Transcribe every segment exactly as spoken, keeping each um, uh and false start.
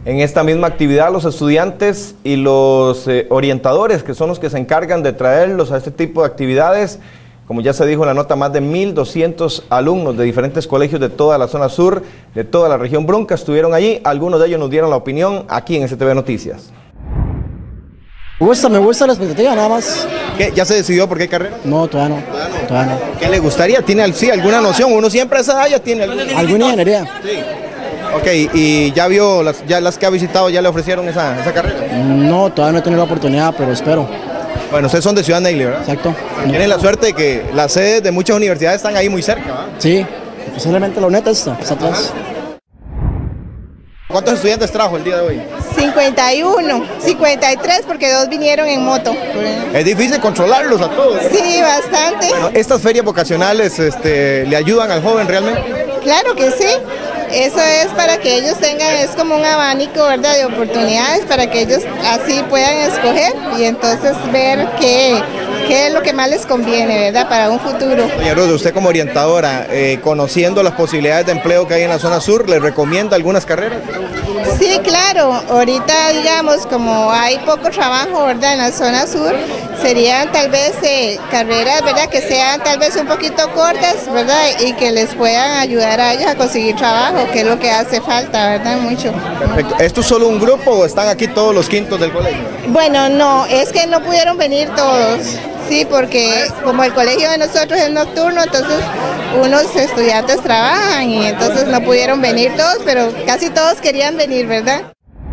En esta misma actividad, los estudiantes y los eh, orientadores, que son los que se encargan de traerlos a este tipo de actividades, como ya se dijo en la nota, más de mil doscientos alumnos de diferentes colegios de toda la zona sur, de toda la región Brunca, estuvieron allí. Algunos de ellos nos dieron la opinión aquí en S T V Noticias. Me gusta, me gusta la expectativa, nada más. ¿Qué? ¿Ya se decidió por qué carrera? No, todavía no. ¿Todavía no? Todavía no. ¿Qué le gustaría? ¿Tiene sí, alguna noción? Uno siempre a esa edad ya tiene alguna, ¿Alguna ingeniería? Sí. Ok, ¿y ya vio, las, ya las que ha visitado, ya le ofrecieron esa, esa carrera? No, todavía no he tenido la oportunidad, pero espero. Bueno, ustedes son de Ciudad Neily, ¿verdad? Exacto. Tienen la suerte de que las sedes de muchas universidades están ahí muy cerca, ¿verdad? Sí, posiblemente la UNED está, está atrás. ¿Cuántos estudiantes trajo el día de hoy? cincuenta y uno, cincuenta y tres porque dos vinieron en moto. Es difícil controlarlos a todos. Sí, bastante. Bueno, ¿estas ferias vocacionales este, le ayudan al joven realmente? Claro que sí. Eso es para que ellos tengan, es como un abanico, ¿verdad?, de oportunidades para que ellos así puedan escoger y entonces ver qué, qué es lo que más les conviene, ¿verdad?, para un futuro. Doña Ruth, usted como orientadora, eh, conociendo las posibilidades de empleo que hay en la zona sur, ¿le recomienda algunas carreras? Sí, claro. Ahorita, digamos, como hay poco trabajo, ¿verdad?, en la zona sur, serían tal vez eh, carreras, ¿verdad?, que sean tal vez un poquito cortas, ¿verdad?, y que les puedan ayudar a ellos a conseguir trabajo, que es lo que hace falta, ¿verdad?, mucho. Perfecto. ¿Esto es solo un grupo o están aquí todos los quintos del colegio? Bueno, no, es que no pudieron venir todos, sí, porque como el colegio de nosotros es nocturno, entonces unos estudiantes trabajan y entonces no pudieron venir todos, pero casi todos querían venir, ¿verdad?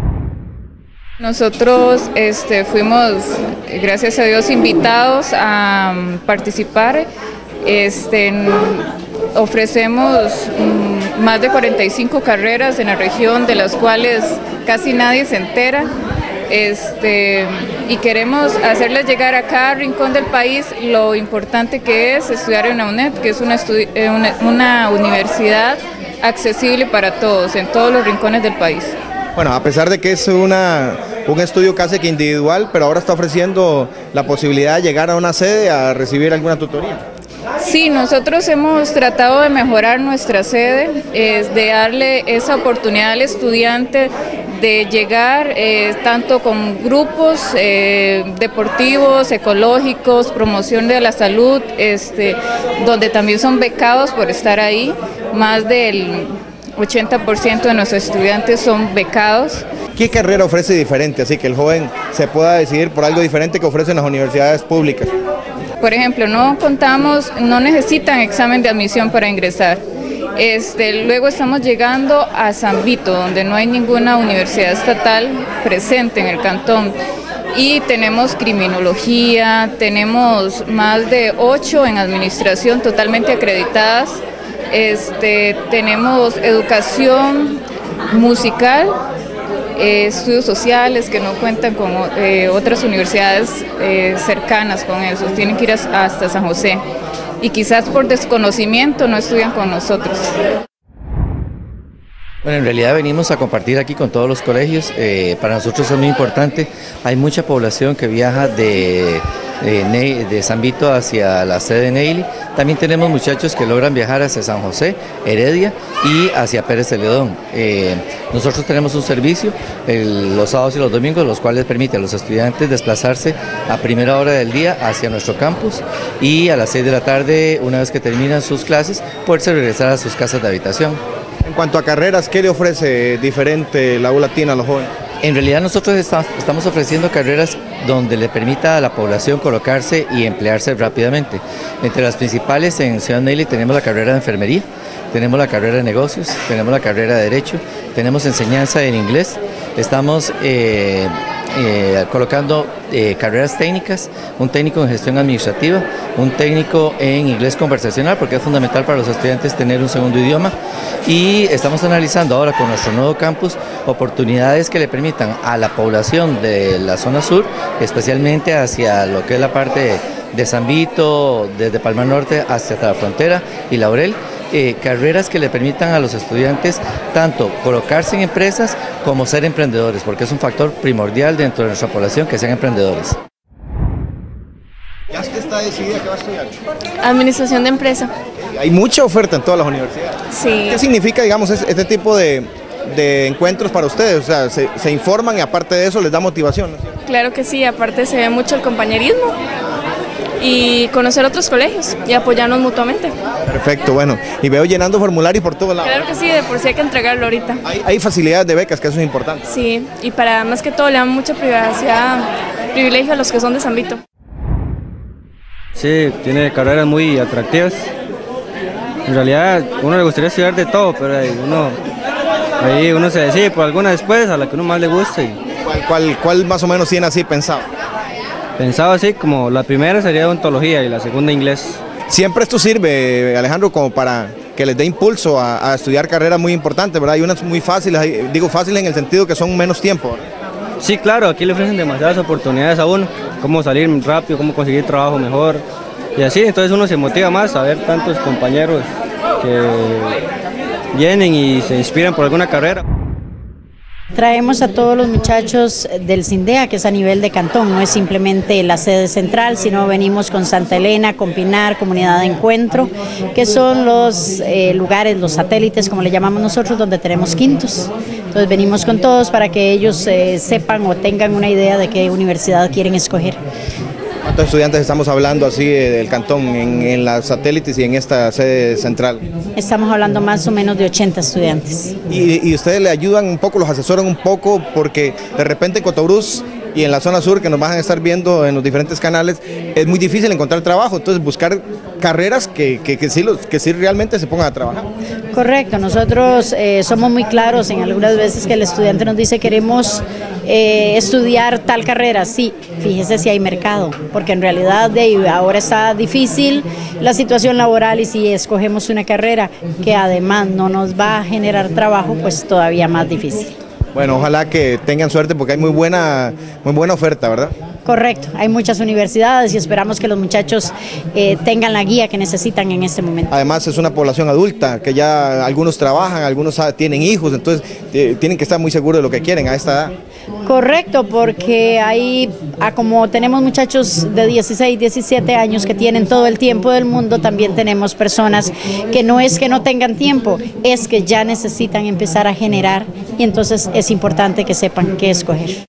Nosotros este, fuimos, gracias a Dios, invitados a um, participar. Este, ofrecemos um, más de cuarenta y cinco carreras en la región, de las cuales casi nadie se entera. Este, y queremos hacerles llegar a cada rincón del país lo importante que es estudiar en la UNED, que es una, una, una universidad accesible para todos, en todos los rincones del país. Bueno, a pesar de que es una, un estudio casi que individual, pero ahora está ofreciendo la posibilidad de llegar a una sede a recibir alguna tutoría. Sí, nosotros hemos tratado de mejorar nuestra sede, es de darle esa oportunidad al estudiante de llegar eh, tanto con grupos eh, deportivos, ecológicos, promoción de la salud, este, donde también son becados por estar ahí. Más del ochenta por ciento de nuestros estudiantes son becados. ¿Qué carrera ofrece diferente, así que el joven se pueda decidir por algo diferente que ofrecen las universidades públicas? Por ejemplo, no contamos, no necesitan examen de admisión para ingresar. Este, luego estamos llegando a San Vito, donde no hay ninguna universidad estatal presente en el cantón. Y tenemos criminología, tenemos más de ocho en administración totalmente acreditadas. Este, tenemos educación musical, eh, estudios sociales que no cuentan con eh, otras universidades eh, cercanas con eso, tienen que ir hasta San José y quizás por desconocimiento no estudian con nosotros. Bueno, en realidad venimos a compartir aquí con todos los colegios, eh, para nosotros es muy importante, hay mucha población que viaja de, de, de San Vito hacia la sede de Neily, también tenemos muchachos que logran viajar hacia San José, Heredia y hacia Pérez Celedón. Eh, nosotros tenemos un servicio el, los sábados y los domingos, los cuales permite a los estudiantes desplazarse a primera hora del día hacia nuestro campus y a las seis de la tarde, una vez que terminan sus clases, poderse regresar a sus casas de habitación. En cuanto a carreras, ¿qué le ofrece diferente la U Latina a los jóvenes? En realidad nosotros estamos ofreciendo carreras donde le permita a la población colocarse y emplearse rápidamente. Entre las principales en Ciudad Neily tenemos la carrera de enfermería, tenemos la carrera de negocios, tenemos la carrera de derecho, tenemos enseñanza en inglés, estamos eh, eh, colocando eh, carreras técnicas, un técnico en gestión administrativa, un técnico en inglés conversacional, porque es fundamental para los estudiantes tener un segundo idioma, y estamos analizando ahora con nuestro nuevo campus oportunidades que le permitan a la población de la zona sur, especialmente hacia lo que es la parte de San Vito, desde Palma Norte hacia la frontera y Laurel, Eh, carreras que le permitan a los estudiantes tanto colocarse en empresas como ser emprendedores, porque es un factor primordial dentro de nuestra población que sean emprendedores. ¿Ya usted está decidida que va a estudiar? Administración de empresa. Hay mucha oferta en todas las universidades. Sí. ¿Qué significa, digamos, este tipo de, de encuentros para ustedes, o sea, se, se informan y aparte de eso les da motivación, ¿no? Claro que sí, aparte se ve mucho el compañerismo y conocer otros colegios y apoyarnos mutuamente. Perfecto, bueno, y veo llenando formularios por todos lados. Claro que sí, de por sí hay que entregarlo ahorita. Hay, hay facilidades de becas, que eso es importante. Sí, y para más que todo le dan mucha privacidad, privilegio a los que son de San Vito. Sí, tiene carreras muy atractivas. En realidad uno le gustaría estudiar de todo, pero ahí uno, ahí uno se decide por alguna después a la que uno más le guste. Y... ¿Cuál, cuál, cuál más o menos tiene así pensado? Pensaba así, como la primera sería odontología y la segunda inglés. Siempre esto sirve, Alejandro, como para que les dé impulso a, a estudiar carreras muy importantes, ¿verdad? Hay unas muy fáciles, hay, digo fáciles en el sentido que son menos tiempo, ¿verdad? Sí, claro, aquí le ofrecen demasiadas oportunidades a uno, cómo salir rápido, cómo conseguir trabajo mejor, y así, entonces uno se motiva más a ver tantos compañeros que vienen y se inspiran por alguna carrera. Traemos a todos los muchachos del CINDEA, que es a nivel de cantón, no es simplemente la sede central, sino venimos con Santa Elena, con Pinar, Comunidad de Encuentro, que son los eh, lugares, los satélites, como le llamamos nosotros, donde tenemos quintos. Entonces venimos con todos para que ellos eh, sepan o tengan una idea de qué universidad quieren escoger. ¿Cuántos estudiantes estamos hablando así del cantón en, en las satélites y en esta sede central? Estamos hablando más o menos de ochenta estudiantes. ¿Y, y ustedes le ayudan un poco, los asesoran un poco? Porque de repente en Cotobruz y en la zona sur, que nos van a estar viendo en los diferentes canales, es muy difícil encontrar trabajo, entonces buscar carreras que, que, que, sí, los, que sí realmente se pongan a trabajar. Correcto, nosotros eh, somos muy claros en algunas veces que el estudiante nos dice queremos eh, estudiar tal carrera, sí, fíjese si hay mercado, porque en realidad de ahora está difícil la situación laboral y si escogemos una carrera que además no nos va a generar trabajo, pues todavía más difícil. Bueno, ojalá que tengan suerte porque hay muy buena, muy buena oferta, ¿verdad? Correcto, hay muchas universidades y esperamos que los muchachos eh, tengan la guía que necesitan en este momento. Además es una población adulta, que ya algunos trabajan, algunos tienen hijos, entonces eh, tienen que estar muy seguros de lo que quieren a esta edad. Correcto, porque ahí, como tenemos muchachos de dieciséis, diecisiete años que tienen todo el tiempo del mundo, también tenemos personas que no es que no tengan tiempo, es que ya necesitan empezar a generar y entonces es importante que sepan qué escoger.